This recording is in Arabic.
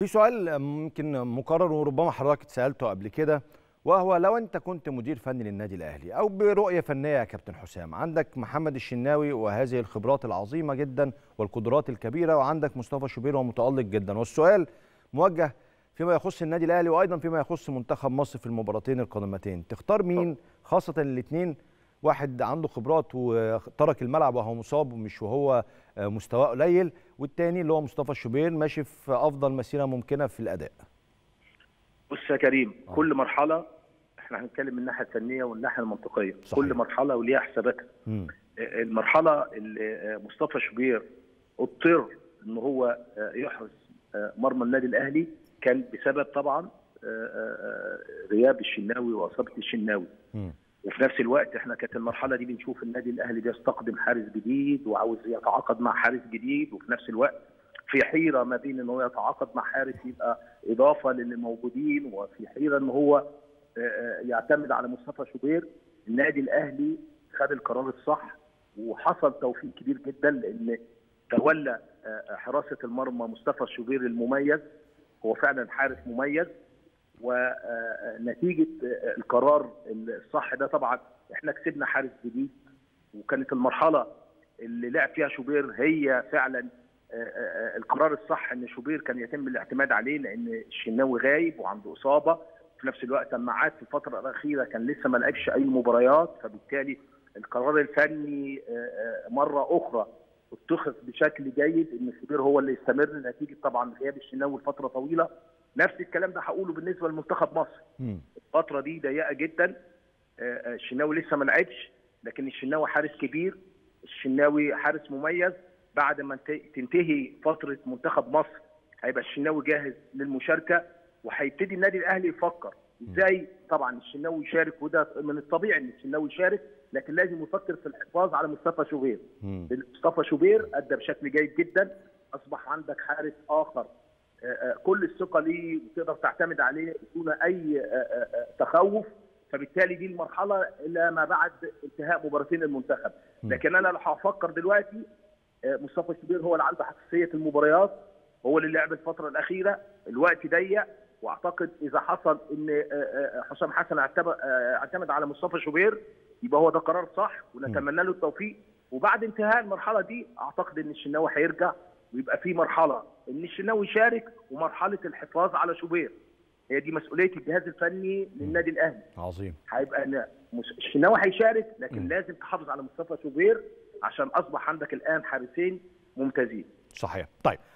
في سؤال ممكن مكرر وربما حضرتك اتسالته قبل كده، وهو لو انت كنت مدير فني للنادي الاهلي او برؤيه فنيه يا كابتن حسام، عندك محمد الشناوي وهذه الخبرات العظيمه جدا والقدرات الكبيره، وعندك مصطفى شوبير ومتالق جدا، والسؤال موجه فيما يخص النادي الاهلي وايضا فيما يخص منتخب مصر في المباراتين القادمتين، تختار مين؟ خاصه الاثنين، واحد عنده خبرات وترك الملعب وهو مصاب مش وهو مستواه قليل، والتاني اللي هو مصطفى شوبير ماشي في افضل مسيره ممكنه في الاداء. بص يا كريم، كل مرحله احنا هنتكلم من الناحيه الفنيه والناحيه المنطقيه. صحيح. كل مرحله وليها حساباتها. المرحله اللي مصطفى شوبير اضطر ان هو يحرس مرمى النادي الاهلي كان بسبب طبعا غياب الشناوي واصابه الشناوي. وفي نفس الوقت احنا كانت المرحله دي بنشوف النادي الاهلي بيستقدم حارس جديد وعاوز يتعاقد مع حارس جديد، وفي نفس الوقت في حيره ما بين ان هو يتعاقد مع حارس يبقى اضافه للي موجودين، وفي حيره ان هو يعتمد على مصطفى شوبير. النادي الاهلي خد القرار الصح وحصل توفيق كبير جدا، لان تولى حراسه المرمى مصطفى شوبير المميز، هو فعلا حارس مميز. ونتيجه القرار الصح ده طبعا احنا كسبنا حارس جديد، وكانت المرحله اللي لعب فيها شوبير هي فعلا القرار الصح، ان شوبير كان يتم الاعتماد عليه لان الشناوي غايب وعنده اصابه. في نفس الوقت لما عاد في الفتره الاخيره كان لسه ما لعبش اي مباريات، فبالتالي القرار الفني مره اخرى اتخذ بشكل جيد ان شوبير هو اللي يستمر، نتيجه طبعا غياب الشناوي لفتره طويله. نفس الكلام ده هقوله بالنسبه لمنتخب مصر. الفتره دي ضيقه جدا، الشناوي لسه ما لعبش، لكن الشناوي حارس كبير، الشناوي حارس مميز. بعد ما تنتهي فتره منتخب مصر هيبقى الشناوي جاهز للمشاركه، وهيبتدي النادي الاهلي يفكر ازاي طبعا الشناوي يشارك، وده من الطبيعي ان الشناوي يشارك، لكن لازم يفكر في الحفاظ على مصطفى شوبير. مصطفى شوبير ادى بشكل جيد جدا، اصبح عندك حارس اخر كل الثقه ليه وتقدر تعتمد عليه دون اي تخوف. فبالتالي دي المرحله الى ما بعد انتهاء مباراتين المنتخب. لكن انا لو هفكر دلوقتي، مصطفى شوبير هو اللي عنده حساسيه المباريات، هو اللي لعب الفتره الاخيره، الوقت ضيق، واعتقد اذا حصل ان حسام حسن اعتمد على مصطفى شوبير يبقى هو ده قرار صح، ونتمنى له التوفيق. وبعد انتهاء المرحله دي اعتقد ان الشناوي هيرجع، ويبقى في مرحله ان الشناوي يشارك ومرحله الحفاظ على شوبير. هي دي مسؤوليه الجهاز الفني للنادي الاهلي. عظيم. هيبقى الشناوي هيشارك، لكن لازم تحافظ على مصطفى شوبير عشان اصبح عندك الان حارسين ممتازين. صحيح. طيب